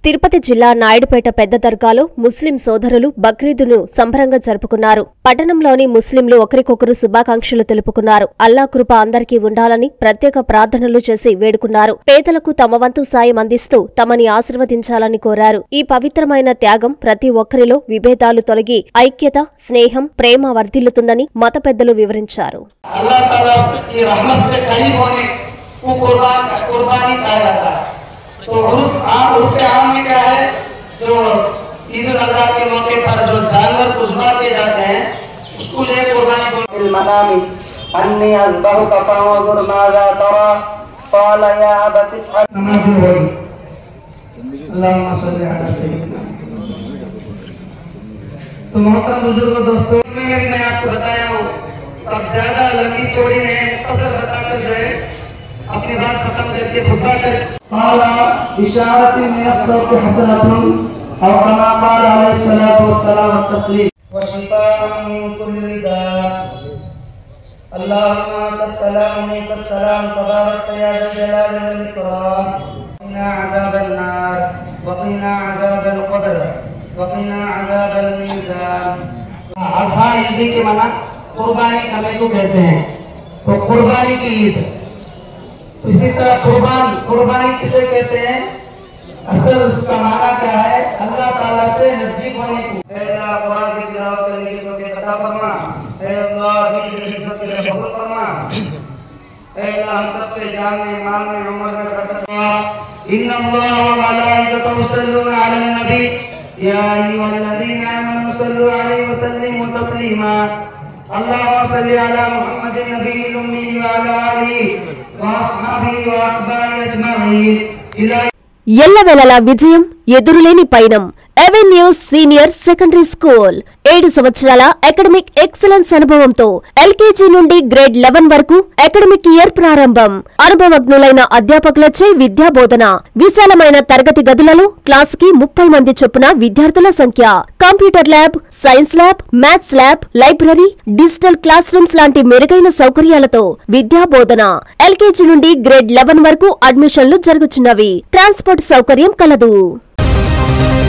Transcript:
తిరుపతి జిల్లా నాయుడుపేట పెద్ద దర్గాలో ముస్లిం సోదరులు బక్రీదును సంబరంగా జరుపుకున్నారు. పట్టణంలోని ముస్లింలు ఒకరికొకరు శుభాకాంక్షలు తెలుపుకున్నారు. అల్లా కృప అందరికీ ఉండాలని ప్రత్యేక ప్రార్థనలు చేసి వేడుకున్నారు. పేదలకు తమ వంతు సాయం అందిస్తూ తమని ఆశీర్వదించాలని కోరారు. ఈ పవిత్రమైన త్యాగం ప్రతి ఒక్కరిలో విభేదాలు తొలగి ఐక్యత, స్నేహం, ప్రేమ వర్ధిల్లుతుందని మత పెద్దలు వివరించారు. तो उर्फ आम में क्या है, जो ईद उल अजहा के मौके पर जो जानवर कुर्बान किए जाते हैं उसको ले कुर्बानी मनामी अन्नी अज़बहुक फंज़ुर माज़ा तरा क़ाल या अबति नमाज़ होगी अल्लाहुम्मा सल्लि अला सय्यिदिना। तो मोहतरम बुजुर्गों, दोस्तों, मैं आपको बताया हूँ, अब ज्यादा लंबी चौड़ी नहीं, मुख्तसर बताकर जो है अपनी बात खत्म करके खुदा कर इशारती मिनस्सौत हसनतुन और कमा क़ाल अलैहिस्सलातु वस्सलाम तस्लीम व शिफाअन मिन कुल्ली दा। अल्लाहुम्मा सल्लल्लाहु अलैहि वसल्लम तबारक या जलाल वल इकराम क़िना अज़ाबन नार व क़िना अज़ाबल क़ब्र व क़िना अज़ाबल मीज़ान। अज़हा ईद के माना कुर्बानी करने को कहते हैं, तो कुर्बानी की ईद। इसी तरह कुर्बानी किसे कहते हैं, असल उसका माना क्या है, अल्लाह ताला से नजदीक होने को। अल्लाह कुरान की तिलावत करने की तौफीक अता फरमा, अल्लाह दीन की खिदमत के लिए कबूल फरमा, अल्लाह हम सबके जान में, माल में, उम्र में बरकत फरमा। इन्नल्लाह व मलाइकतहु युसल्लूना अलन नबी या अय्युहल्लज़ीना आमनू सल्लू अलैहि व सल्लिमू तस्लीमा। अल्लाहुम्मा सल्लि अला मुहम्मदिन नबिय्यिल उम्मी व अला आलिहि व अस्हाबिहि व अत्बाइहि अज्मईन। ఎల్లవేళలా విజయం, ఎదురులేని పయనం. అవెన్యూస్ సీనియర్ సెకండరీ స్కూల్ 7 సంవత్సరాల అకాడమిక్ ఎక్సలెన్స్ అనుభవంతో ఎల్కేజీ నుండి గ్రేడ్ 11 వరకు అకాడమిక్ ఇయర్ ప్రారంభం. అనుభవజ్ఞులైన అధ్యాపకులచే విద్యా బోధన. విశాలమైన తరగతి గదులలో క్లాసుకి 30 మంది చొప్పున విద్యార్థుల సంఖ్య. Computer lab, science lab, maths lab, library, digital classrooms లాంటి మెరుగైన సౌకర్యాలతో విద్యా బోధన. ఎల్కేజీ నుండి గ్రేడ్ 11 వరకు అడ్మిషన్లు జరుగుతున్నవి. ట్రాన్స్పోర్ట్ సౌకర్యం కలదు.